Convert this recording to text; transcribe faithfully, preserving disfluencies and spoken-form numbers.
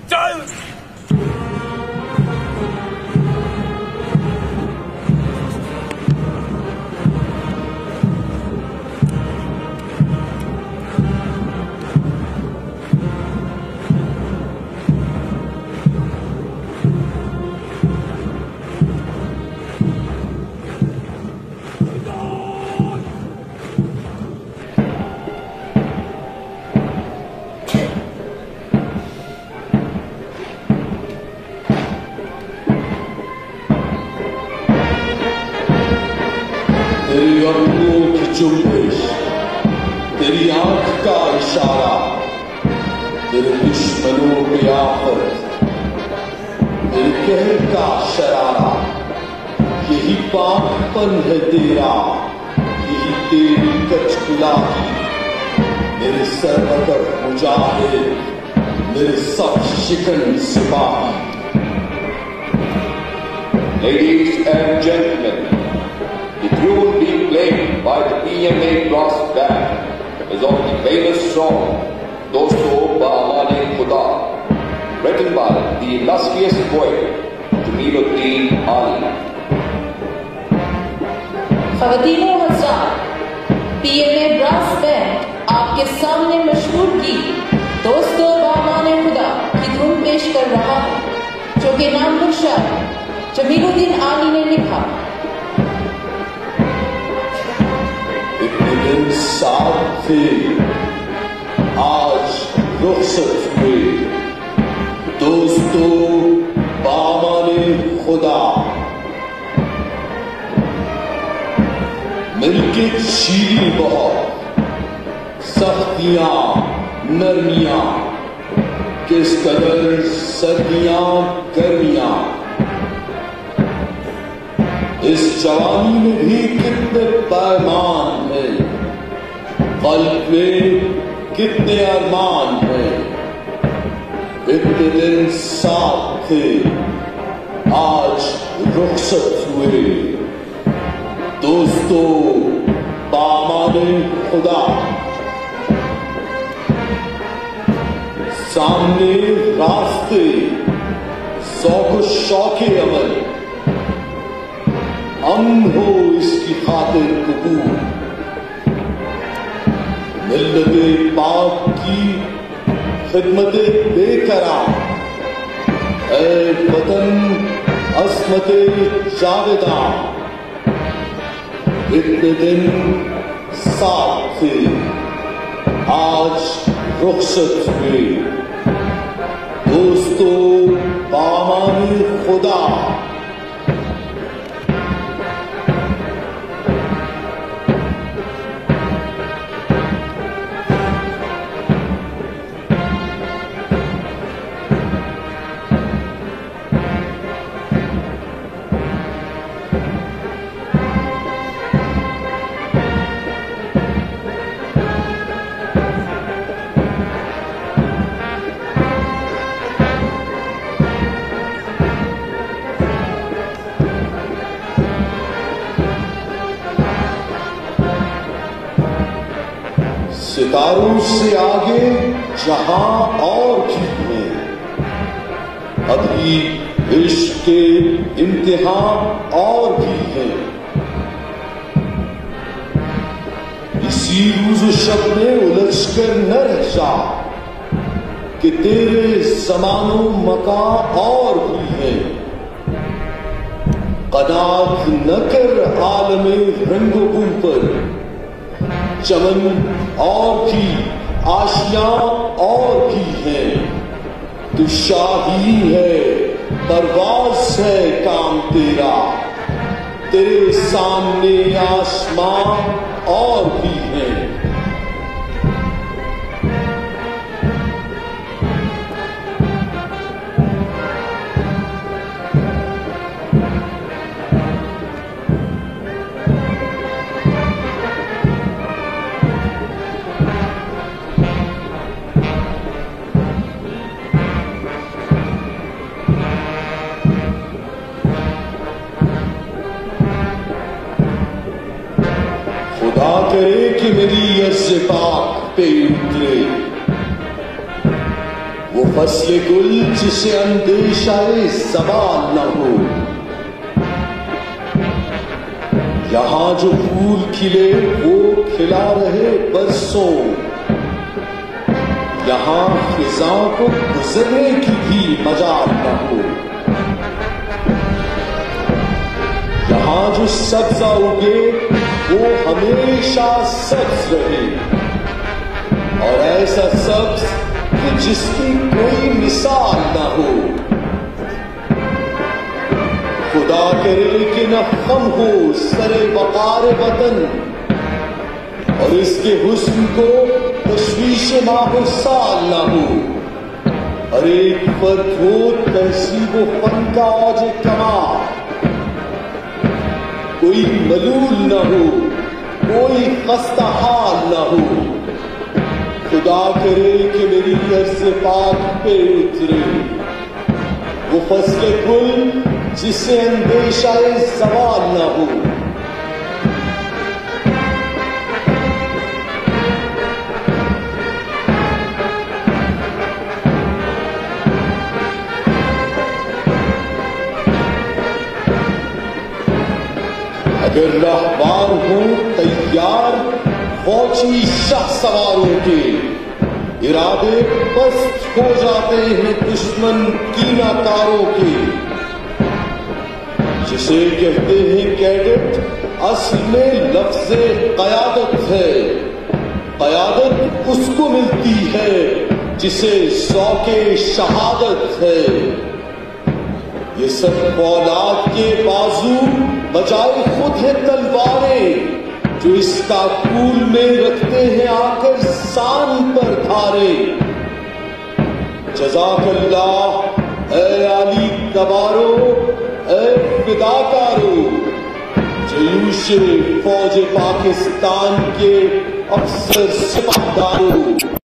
چل تیری ابروؤں کی جنبش، تیری آنکھ کا اشارہ، تیرے دشمنوں پہ آفت، تیرے قہر کا شرارہ، یہی پاک پن ہے تیرا، یہی تیری کچ گلاہی، میرے سربکر مجاہد، میرے سب شکن سپاہی۔ Ladies and gentlemen, the tune being played by the P M A Brass Band is of the famous song Dosto Ba Amane Khuda, written by the illustrious poet Jamiluddin Ali. خواتین و حضرات، P M A brass band آپ کے سامنے مشہور گیت دوستو بامان خدا کی دھن پیش کر رہا ہے، جو کہ نام نقشہ جمیل الدین عالی نے لکھا۔ اتنے دن ساتھ تھے، آج رخصت ہوئے، دوستو بامان خدا، مل کے شیریں بہت، سختیاں نرمیاں، کس قدر سردیاں گرمیاں، اس جوانی میں بھی کتنے پیمان ہیں، قلب میں کتنے ارمان ہیں۔ اتنے دن ساتھ تھے، آج رخصت ہوئے، دوستو بامان خدا، سامنے راستے ذوق و شوق عمل، امن ہو اس کی خاطر قبول، ملت پاک کی خدمت بے قرار، اے وطن عصمت جاویداں، اتنے دن ساتھ تھے، آج رخصت ہوئے، دوستو بامان خدا۔ ستاروں سے آگے جہاں اور بھی ہیں، ابھی عشق کے امتحان اور بھی ہیں، اسی روز و شب میں الجھ کر نہ رہ جا کہ تیرے زمان و مکان اور بھی ہیں، قناعت نہ کر عالم رنگ و بو پر، چمن اور بھی آشیاں اور بھی ہیں، تو شاہی ہے پرواز ہے کام تیرا، تیرے سامنے آسمان اور بھی ہیں۔ خدا کرے کہ میری عرض پاک پہ اترے وہ فصل گل جسے اندیشہ زوال نہ ہو، یہاں جو پھول کھلے وہ کھلا رہے برسوں، یہاں خزاں کو گزرنے کی بھی مجال نہ ہو، یہاں جو سبزہ اگے وہ ہمیشہ سبز رہے، اور ایسا سبز کہ جس کی کوئی مثال نہ ہو۔ خدا کرے کہ نہ غم ہو سر وقار وطن، اور اس کے حسن کو تشویش ماہ و سال نہ ہو، ہر ایک پر ہو تہذیب و فن کا اوج کمال، کوئی ملول نہ ہو کوئی خستہ حال نہ ہو۔ خدا کرے کہ میری عرض پاک پہ اترے وہ فصل گل جسے اندیشہ زوال نہ ہو۔ اگر رہبار ہوں تیار فوجی شاہ سواروں کے، ارادے پست ہو جاتے ہیں دشمن کینہ کاروں کے۔ جسے کہتے ہیں کیڈٹ اصل میں لفظ قیادت ہے، قیادت اس کو ملتی ہے جسے ذوق شہادت ہے۔ یہ سب فولاد کے بازو بجائے خود ہے تلواریں، جو اس کاکول میں رکھتے ہیں آ کر سان پر دھارے۔ جزاک اللہ اے علی تبارو، اے فداکارو، جیوش فوج پاکستان کے افسر سپاہدارو۔